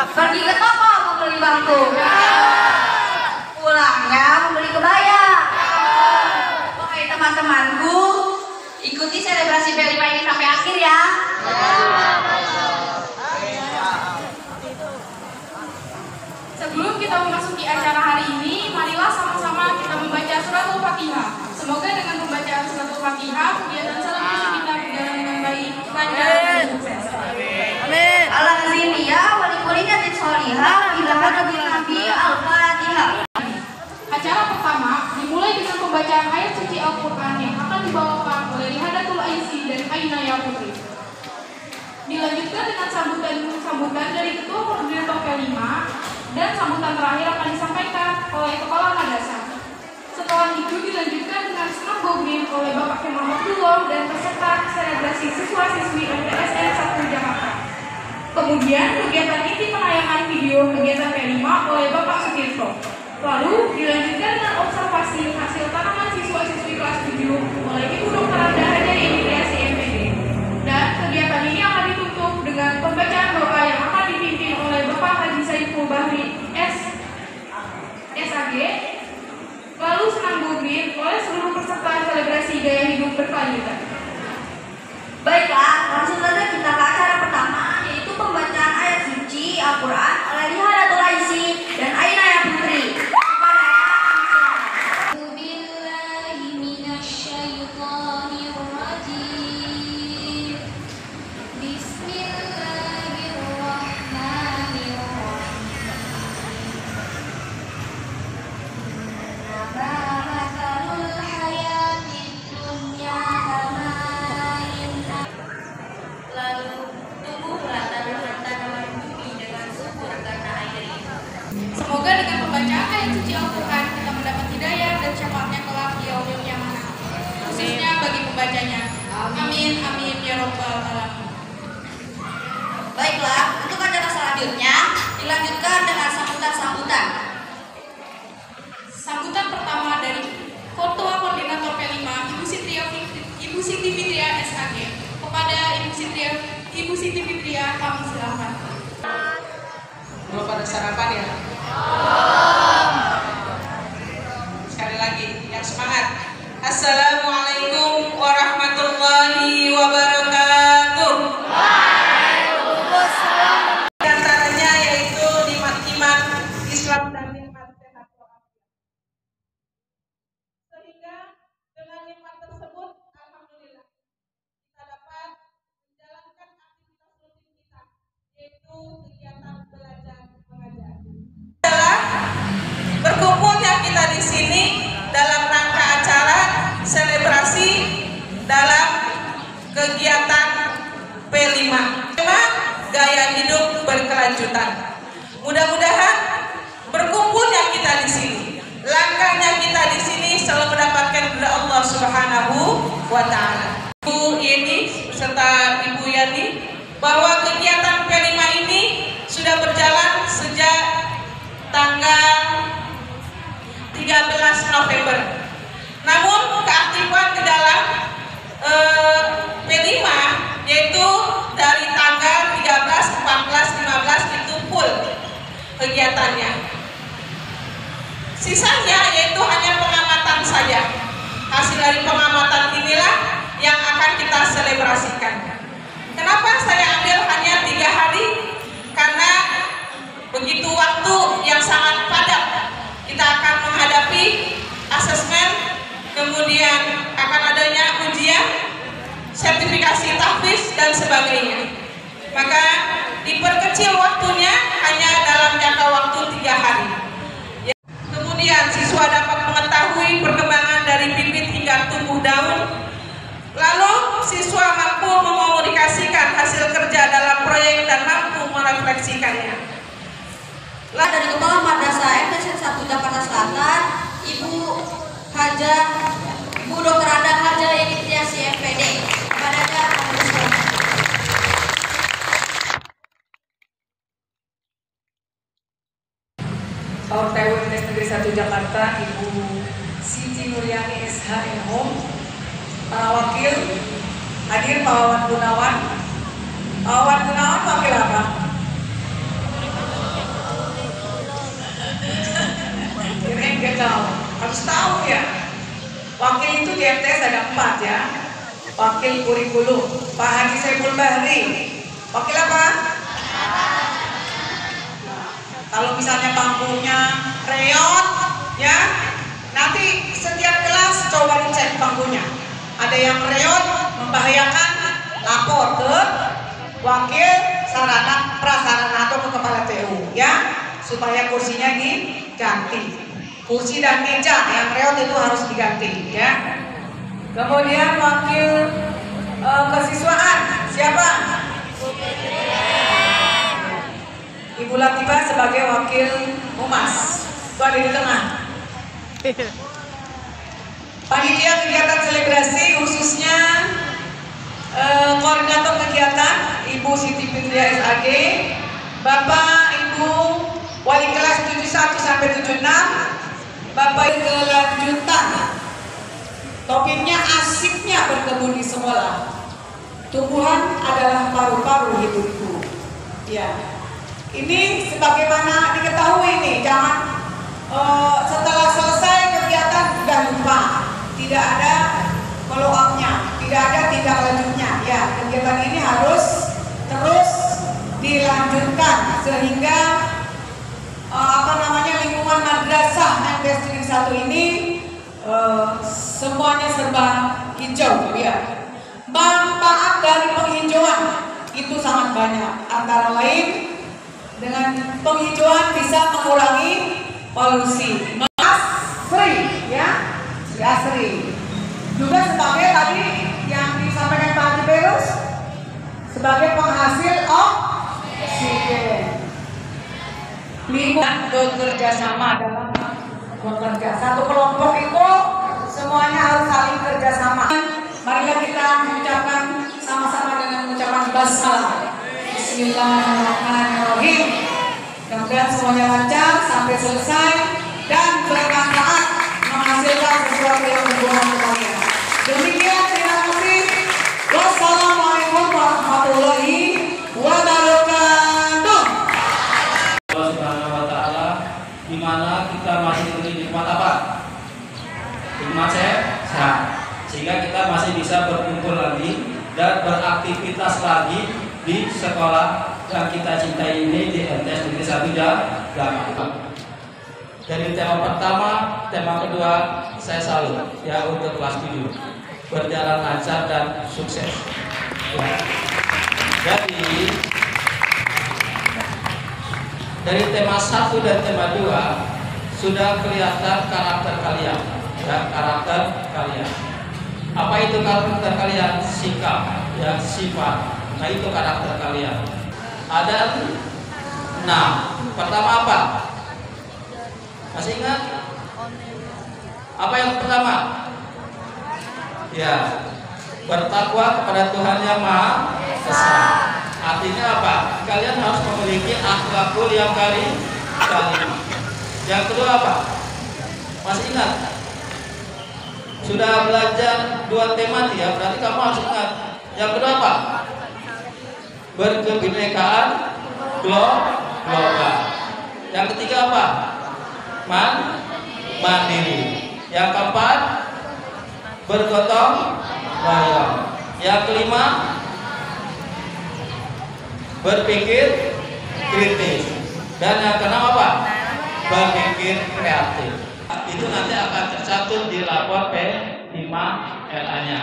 Pergi ke toko membeli bangku. Pulangnya membeli kebaya. Oke teman-temanku, ikuti selebrasi P5 ini sampai akhir ya. Sebelum kita memasuki acara hari ini, marilah sama-sama kita membaca surat Al-Fatihah. Semoga dengan pembacaan surat Al-Fatihah, kegiatan selebrasi kita berjalan dengan baik, lancar, dan sukses. Amin. Alhamdulillah, walikulinatin sholihah, ilaha nabi Al-Fatihah. Acara pertama dimulai dengan pembacaan ayat suci Al-Quran yang akan dibawakan oleh Lihadatul Aisy dan Ainaya Putri. Dilanjutkan dengan sambutan dari Ketua Koordinator P5 dan sambutan terakhir akan disampaikan oleh Kepala Madrasah. Setelah itu dilanjutkan dengan senam gogrin oleh Bapak Kemal Abdullah dan peserta selebrasi siswa-siswi MTSN 1 Jakarta. Kemudian kegiatan inti penayangan video kegiatan P5 oleh Bapak Sutirto. Lalu dilanjutkan dengan observasi hasil tanaman siswa-siswi kelas 7 oleh Ibu Dr. Anda Hajari Imigrasi MPD. Dan kegiatan ini akan ditutup dengan pembacaan doa yang akan dipimpin oleh Bapak Haji Saiful Bahri SAG. Lalu senam gogrin oleh seluruh peserta selebrasi gaya hidup berkelanjutan. Baiklah, langsung saja kita ke acara pertama, yaitu pembacaan ayat suci Al-Quran oleh Lihadatul Aisy dan Ainaya Putri. Semoga dengan pembacaan ayat suci Al-Quran kita mendapat hidayah dan syafaatnya kelak di yaumil qiyamah, khususnya bagi pembacanya. Amin, amin ya robbal alamin. Baiklah, untuk acara selanjutnya dilanjutkan dengan sambutan-sambutan. Sambutan pertama dari Ketua Koordinator P5 Ibu Siti Fitria SAG. Kepada Ibu Siti Fitria kami silakan. Belum pada sarapan ya? Sekali lagi, yang semangat. Assalamualaikum warahmatullahi wabarakatuh. Waalaikumsalam. Di antaranya yaitu nikmat-nikmat Islam dan nikmat sehat walafiat. Sehingga dengan nikmat tersebut, alhamdulillah kita dapat menjalankan aktivitas rutin kita, yaitu kegiatan belajar mengajar. Adalah berkumpulnya kita di sini dalam rangka acara selebrasi dalam kegiatan P5, gaya hidup berkelanjutan. Mudah-mudahan berkumpulnya kita di sini, langkahnya kita di sini selalu mendapatkan ridha Allah Subhanahu wa Ta'ala. Ibu Yeni serta Ibu Yani, bahwa kegiatan P5 ini sudah berjalan sejak tanggal 13 November. Namun keaktifan di dalam P5 yaitu dari tanggal 13, 14, 15 itu full kegiatannya. Sisanya yaitu hanya pengamatan saja. Hasil dari pengamatan inilah yang akan kita selebrasikan. Kenapa saya ambil hanya 3 hari? Karena begitu waktu yang sangat padat. Kita akan menghadapi asesmen, kemudian akan adanya ujian, sertifikasi tahfiz dan sebagainya. Maka diperkecil waktunya hanya dalam jangka waktu 3 hari. Kemudian siswa dapat mengetahui perkembangan dari bibit hingga tumbuh daun. Lalu siswa mampu mengomunikasikan hasil kerja dalam proyek dan mampu merefleksikannya. Dari Kepala Madrasah MTSN 1 Jakarta Selatan, Ibu Dr. Anda Hajari Imigrasi MPD. Kepadanya kami silakan. Paut TWNS Negeri 1 Jakarta, Ibu Siti Nuryani SHM, para wakil hadir, Pak Wawan Gunawan. Pak Wawan Gunawan wakil apa? Wakil kurikulum Pak Haji Saiful Bahri. Wakil apa? Kalau misalnya bangkunya reot, ya, nanti setiap kelas coba dicek bangkunya. Ada yang reot, membahayakan, lapor ke wakil sarana prasarana atau ke kepala TU, ya, supaya kursinya diganti. Kursi dan meja yang reot itu harus diganti, ya. Kemudian wakil kesiswaan siapa? Ibu Latifah sebagai wakil humas. Itu ada di tengah. Panitia kegiatan selebrasi khususnya koordinator kegiatan Ibu Siti Fitria SAG, Bapak Ibu wali kelas 71 sampai 76, Bapak kelanjutan. Topiknya asiknya berkebun di sekolah. Tumbuhan adalah paru-paru hidupku. Ya. Ini sebagaimana diketahui nih, jangan setelah selesai kegiatan udah lupa, tidak ada follow up-nya, tidak ada tindak lanjutnya. Ya, kegiatan ini harus terus dilanjutkan sehingga lingkungan madrasah MTS Negeri 1 ini semuanya serba hijau, ya. Manfaat dari penghijauan itu sangat banyak, antara lain dengan penghijauan bisa mengurangi polusi. Asri, ya, si Asri. Juga sebagai tadi yang disampaikan Pak Haji Berus, sebagai penghasil oksigen. Lingkungan bekerja sama dalam bekerja. Satu kelompok itu semuanya harus saling kerjasama. Marilah kita mengucapkan sama-sama dengan mengucapkan basmalah. Bismillahirrahmanirrahim. Mudah-mudahan semuanya lancar sampai selesai dan bermanfaat, menghasilkan sesuatu yang berguna untuk kalian. Demikian, terima kasih. Wassalamualaikum warahmatullahi wabarakatuh. Allah Subhanahu wa Ta'ala, di mana kita masih diberi nikmat apa? Nikmat sehat, sehingga kita masih bisa berkumpul lagi dan beraktivitas lagi di sekolah yang kita cintai ini di MTS Negeri 1 Jakarta. Dari tema pertama, tema kedua saya salut ya untuk kelas 7 berjalan lancar dan sukses. Ya. Jadi dari tema 1 dan tema 2 sudah kelihatan karakter kalian, ya, karakter kalian. Apa itu karakter kalian? Sikap, ya, sifat. Nah, itu karakter kalian. Ada 6. Pertama apa? Masih ingat? Apa yang pertama? Ya, bertakwa kepada Tuhan Yang Maha Esa. Artinya apa? Kalian harus memiliki akhlakul yang karimah. Yang kedua apa? Masih ingat? Sudah belajar 2 tema ya, berarti kamu harus ingat. Yang kedua apa? Berkebinekaan global. Yang ketiga apa? Mandiri. Yang keempat, bergotong royong. Yang kelima, berpikir kritis. Dan yang keenam apa? Berpikir kreatif. Itu nanti akan tercantum di lapor P5LA-nya.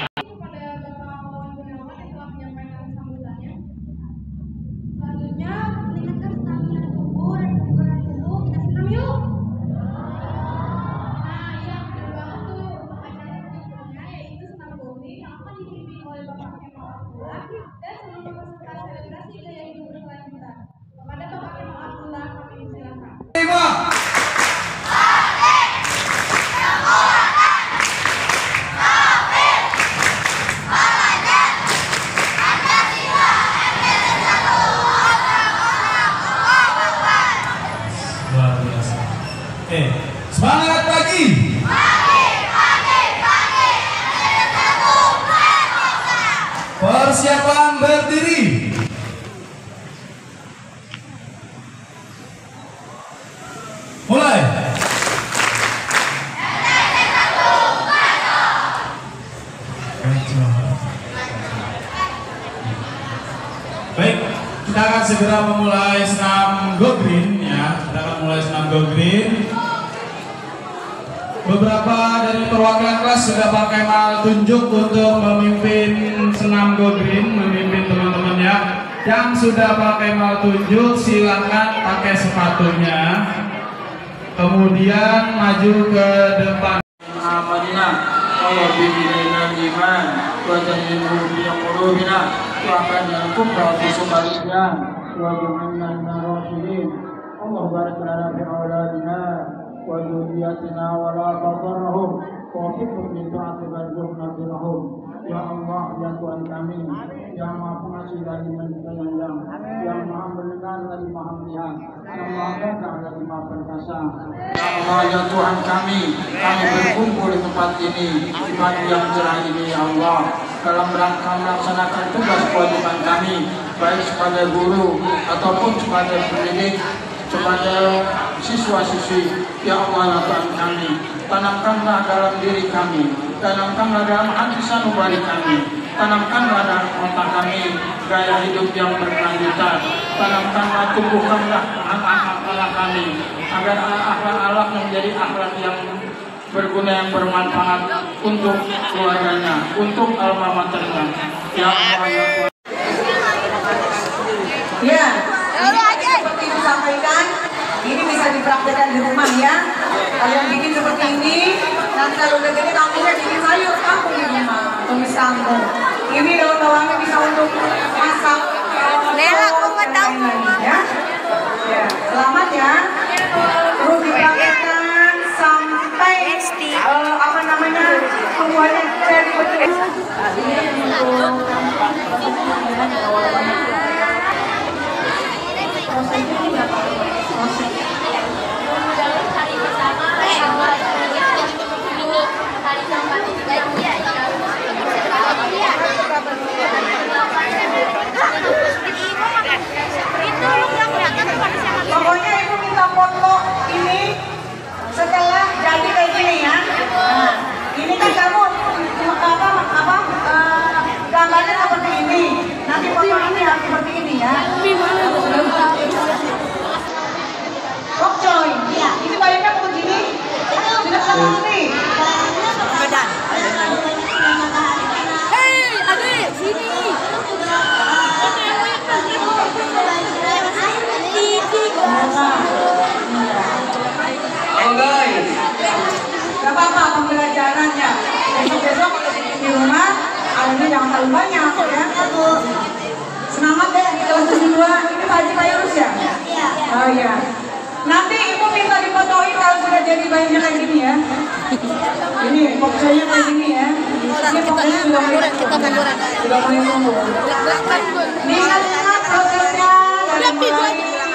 Semangat pagi. Persiapan berdiri. Mulai. Baik, kita akan segera memulai senam Go Green ya. Kita akan mulai senam Go Green. Beberapa dari perwakilan kelas sudah pakai mal tunjuk untuk memimpin senam Go Green, memimpin teman-temannya. Yang sudah pakai mal tunjuk silakan pakai sepatunya. Kemudian maju ke depan. Amanina, Allah bidina iman, wa jannibu bi qulubina, wa qadnakum bi subalina, wa ja'alna ar-rasyidin. Allah barik lana fi auladina wa dzurriyyatina wa la tadarrahum wa fiqhum min ta'ati warzuqna birahum. Ya Allah, ya Tuhan kami, yang Maha Pengasih lagi penyayang, yang Maha mendengar lagi Maha melihat, yang Maha gagah lagi Maha perkasa. Ya Allah, ya Tuhan kami berkumpul di tempat ini di pagi yang cerah ini, ya Allah, dalam rangka melaksanakan tugas kewajiban kami, baik sebagai guru ataupun sebagai pendidik, sebagai siswa-siswi. Ya Allah, ya Tuhan kami, tanamkanlah dalam diri kami, tanamkanlah dalam hati sanubari kami, tanamkanlah dalam otak kami gaya hidup yang berkelanjutan, tanamkanlah, tumbuhkanlah akhlak kami agar akhlak yang menjadi akhlak yang berguna, yang bermanfaat untuk keluarganya, untuk alma maternya. Ya Allah, ya Tuhan. Ya, seperti disampaikan, ini bisa dipraktekkan di rumah ya. Kalian bikin seperti ini, nanti kalau udah gede kampungnya bikin sayur kampung di rumah, tumis kangkung. Ini daun-daunnya bisa untuk masak. Lela, aku nggak tahu. Ya, ya, selamat ya. Terus dipraktekkan sampai apa namanya semuanya jadi betul. Pokoknya ibu minta foto ini setelah jadi kayak gini ya. Nah, ini kan kamu gambarnya seperti ini. Nanti foto ini harus seperti ini ya. Kok coy? Iya. Ini bayarnya mau begini? Sudah kamu nih. Beda. Hei, adik, sini. Oh guys, gak apa-apa pembelajarannya. Besok-besok di rumah, alumni jangan terlalu banyak ya. Semangat deh di kelas 72. Ini Pak Haji Payrus ya? Iya. Oh iya. Nanti ibu minta difotoin kalau sudah jadi bayinya kayak gini ya. Ini pokoknya kayak gini ya. Ini pokoknya sudah mulai tumbuh. Lihat prosesnya dari mulai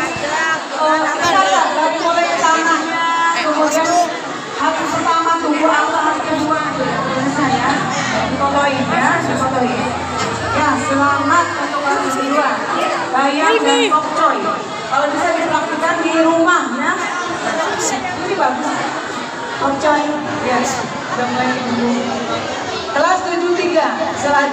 dari mulai ke tanahnya, kemudian hari pertama tumbuh apa, hari kedua biasa ya. Difotoin ya, difotoin. Ya, selamat untuk kelas 2. Bayar dan pokcoy. Kalau bisa dipraktikkan di rumah ya. Ini bagus. Pokcoy, ya. Sudah mulai tumbuh. Kelas 73 selanjutnya.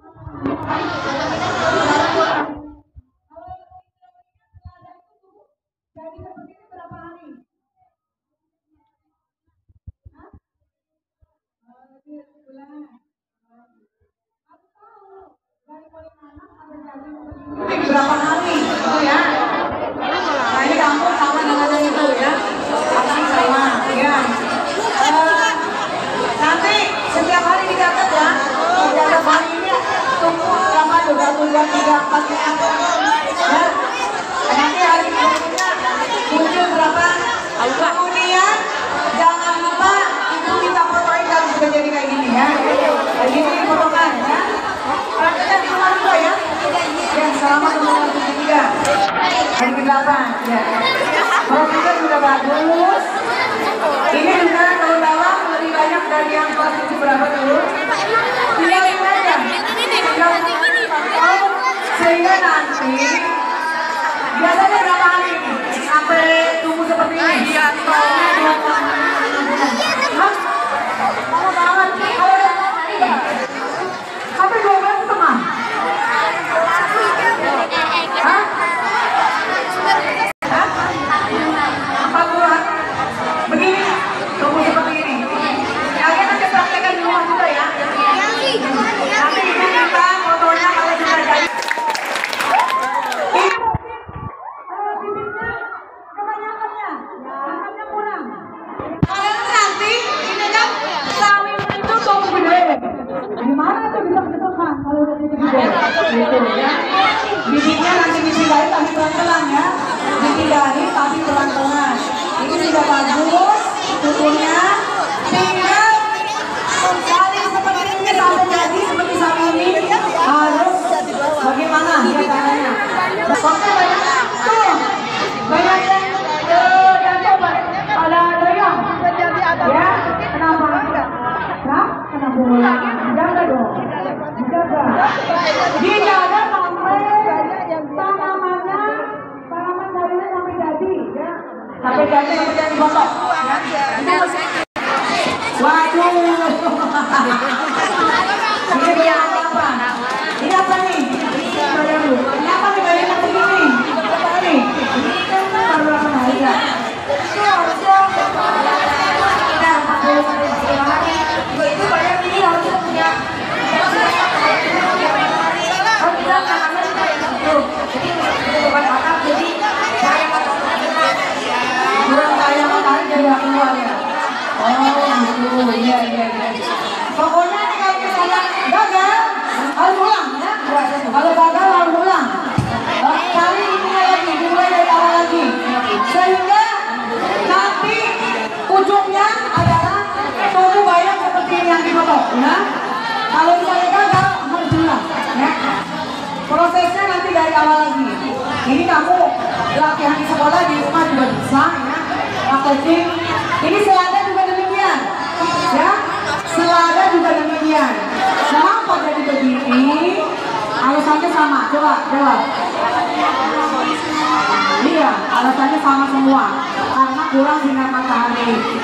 Berapa hari gitu ya. Nah ini kamu sama dengan yang itu ya. Akan sama ya. Nanti setiap hari dicatat ya. Dicatat hari ini tumbuh berapa, 2, 3, 4 ya. Nanti hari berikutnya muncul berapa. Kemudian jangan lupa itu kita fotoin kalau sudah jadi kayak gini ya. Kayak gini difotokan ya. Perhatikan cuma 2 ya. Ya, selamat untuk kelas 3. Hari ke-8 ya. Prosesnya sudah bagus. Ini juga daun-daun lebih banyak dari yang kelas 7 berapa dulu. Tinggalin aja. Sehingga nanti biasanya berapa hari sampai tumbuh seperti ini? Hah? Lama banget. Kalau udah sampai 12 setengah. Hah? digaris tapi pelan-pelan. Ini sudah bagus tuturnya. Tinggal saling seperti ini sampai jadi seperti saat ini. Harus bagaimana ya caranya? Oke, banyak tuh, banyak yang coba ada doyong. Ya, kenapa? Nah, kenapa bola? Jaga dong, jaga. Dijaga sampai tanaman daunnya sampai jadi, ya. Sampai jadi botok. Waduh. Ini bayang apa? Ini apa nih? Ini apa nih bayang apa ini? Apa nih? Ini kan baru apa harga? Itu banyak ini harusnya punya. Kalau kita tanamnya kayak gitu, jadi bukan atap, jadi kayak Kurang kaya matahari jadi keluar ya. Oh gitu, iya. Pokoknya nih kalau misalnya gagal, harus ulang ya. Kalau gagal harus ulang. Kali ini lagi, dimulai dari awal lagi. Sehingga nanti ujungnya adalah tubuh bayang seperti yang difoto, ya. Kalau misalnya gagal harus ulang, ya. Prosesnya nanti dari awal lagi. Ini kamu latihan di sekolah, di rumah juga bisa, ya. Praktekin. Ini selada juga demikian, ya. Selada juga demikian. Kenapa jadi begini? Alasannya sama. Coba jawab. Iya, alasannya sama semua. Karena kurang sinar matahari.